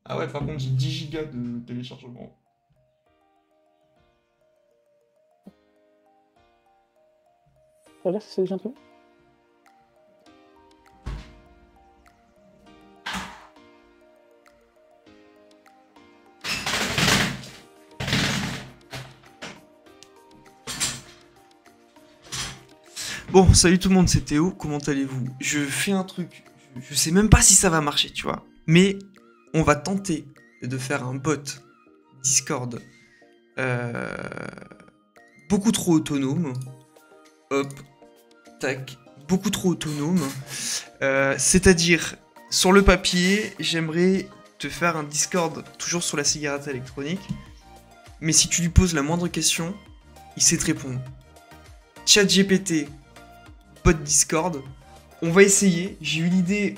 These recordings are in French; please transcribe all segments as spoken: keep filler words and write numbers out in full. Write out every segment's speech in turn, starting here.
Ah ouais, par contre, j'ai dix gigas de téléchargement. Regarde si c'est déjà imprimé. Bon, salut tout le monde, c'est Théo, comment allez-vous? Je fais un truc, je, je sais même pas si ça va marcher, tu vois. Mais on va tenter de faire un bot Discord euh, beaucoup trop autonome. Hop, tac, beaucoup trop autonome. Euh, C'est-à-dire, sur le papier, j'aimerais te faire un Discord toujours sur la cigarette électronique. Mais si tu lui poses la moindre question, il sait te répondre. ChatGPT, bot Discord. On va essayer. J'ai eu l'idée.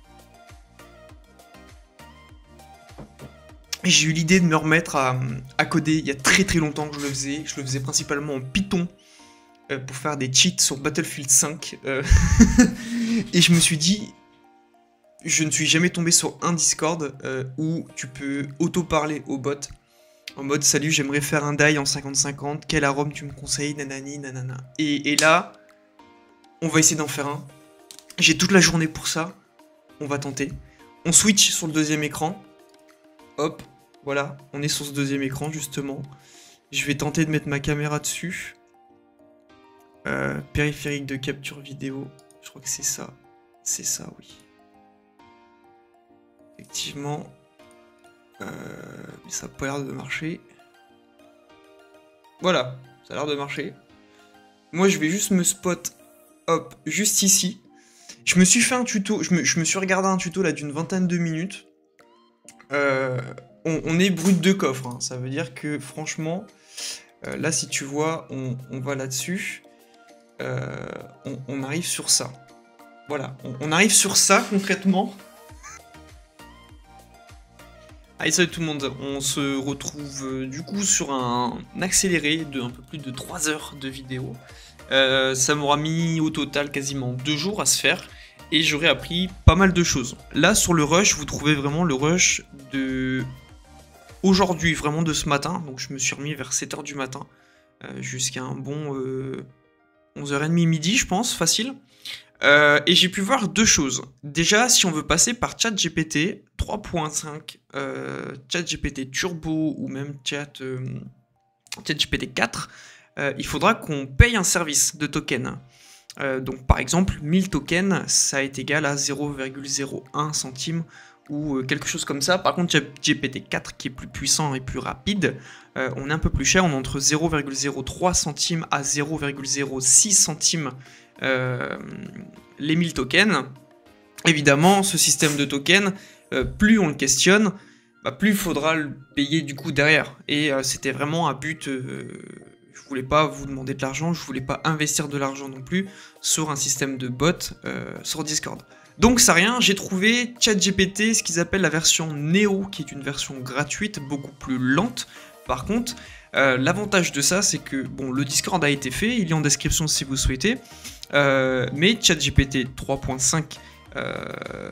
J'ai eu l'idée de me remettre à, à coder il y a très très longtemps que je le faisais. Je le faisais principalement en Python euh, pour faire des cheats sur Battlefield cinq. Euh Et je me suis dit, je ne suis jamais tombé sur un Discord euh, où tu peux auto-parler au bot. En mode, salut, j'aimerais faire un die en cinquante cinquante. Quel arôme tu me conseilles? Nanani, nanana. Et, et là, on va essayer d'en faire un. J'ai toute la journée pour ça. On va tenter. On switch sur le deuxième écran. Hop, voilà. On est sur ce deuxième écran, justement. Je vais tenter de mettre ma caméra dessus. Euh, périphérique de capture vidéo. Je crois que c'est ça. C'est ça, oui. Effectivement. Euh, mais ça n'a pas l'air de marcher. Voilà, ça a l'air de marcher. Moi, je vais juste me spot, hop, juste ici. Je me suis fait un tuto, je me, je me suis regardé un tuto là d'une vingtaine de minutes. Euh, on, on est brut de coffre, hein. Ça veut dire que franchement, euh, là si tu vois, on, on va là-dessus. Euh, on, on arrive sur ça. Voilà, on, on arrive sur ça concrètement. Allez, salut tout le monde, on se retrouve euh, du coup sur un accéléré de un peu plus de trois heures de vidéo. Euh, ça m'aura mis au total quasiment deux jours à se faire et j'aurais appris pas mal de choses. Là sur le rush, vous trouvez vraiment le rush de aujourd'hui, vraiment de ce matin. Donc je me suis remis vers sept heures du matin euh, jusqu'à un bon euh, onze heures trente midi je pense, facile. Euh, et j'ai pu voir deux choses. Déjà, si on veut passer par ChatGPT trois point cinq, euh, ChatGPT Turbo ou même Chat, euh, ChatGPT quatre, euh, il faudra qu'on paye un service de token. Euh, donc par exemple, mille tokens, ça est égal à zéro virgule zéro un centime ou euh, quelque chose comme ça. Par contre, ChatGPT quatre, qui est plus puissant et plus rapide, euh, on est un peu plus cher, on est entre zéro virgule zéro trois centimes à zéro virgule zéro six centimes Euh, les mille tokens. Évidemment, ce système de tokens, euh, plus on le questionne, bah, plus il faudra le payer du coup derrière. Et euh, c'était vraiment un but. Euh, je voulais pas vous demander de l'argent, je voulais pas investir de l'argent non plus sur un système de bot euh, sur Discord. Donc ça rien, j'ai trouvé ChatGPT, ce qu'ils appellent la version Neo, qui est une version gratuite, beaucoup plus lente. Par contre, euh, l'avantage de ça, c'est que bon, le Discord a été fait, il est en description si vous souhaitez. Euh, mais ChatGPT trois point cinq euh,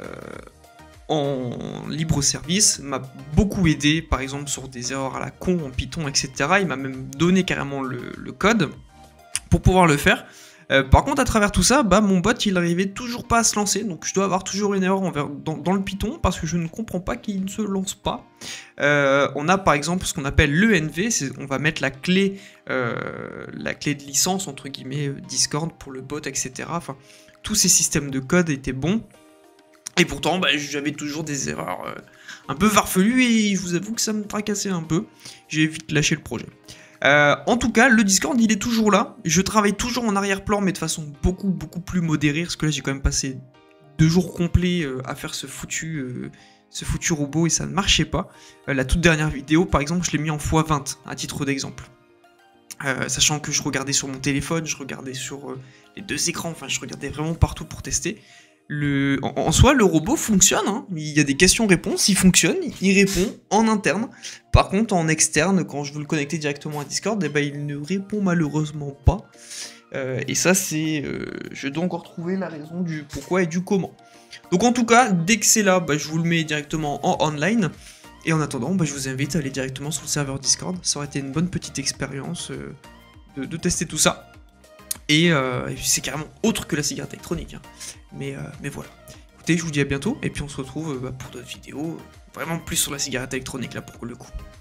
en libre service m'a beaucoup aidé, par exemple sur des erreurs à la con en Python, et cetera. Il m'a même donné carrément le, le code pour pouvoir le faire. Euh, par contre, à travers tout ça, bah, mon bot il n'arrivait toujours pas à se lancer, donc je dois avoir toujours une erreur envers, dans, dans le Python parce que je ne comprends pas qu'il ne se lance pas. Euh, on a par exemple ce qu'on appelle l'E N V, on va mettre la clé, euh, la clé de licence entre guillemets Discord pour le bot, et cetera. Enfin, tous ces systèmes de code étaient bons, et pourtant bah, j'avais toujours des erreurs euh, un peu farfelues et je vous avoue que ça me tracassait un peu. J'ai vite lâché le projet. Euh, en tout cas, le Discord, il est toujours là. Je travaille toujours en arrière-plan, mais de façon beaucoup, beaucoup plus modérée. Parce que là, j'ai quand même passé deux jours complets euh, à faire ce foutu, euh, ce foutu robot et ça ne marchait pas. Euh, la toute dernière vidéo, par exemple, je l'ai mis en fois vingt, à titre d'exemple. Euh, sachant que je regardais sur mon téléphone, je regardais sur euh, les deux écrans, enfin, je regardais vraiment partout pour tester. Le... En, en soi, le robot fonctionne, hein. Il y a des questions-réponses, il fonctionne, il répond en interne. Par contre, en externe, quand je veux le connecter directement à Discord, eh ben, il ne répond malheureusement pas. Euh, et ça, c'est... Euh, je dois encore trouver la raison du pourquoi et du comment. Donc en tout cas, dès que c'est là, bah, je vous le mets directement en online. Et en attendant, bah, je vous invite à aller directement sur le serveur Discord. Ça aurait été une bonne petite expérience euh, de, de tester tout ça. Et, euh, et c'est carrément autre que la cigarette électronique. Hein. Mais, euh, mais voilà. Écoutez, je vous dis à bientôt. Et puis on se retrouve euh, bah, pour d'autres vidéos. Vraiment plus sur la cigarette électronique là pour le coup.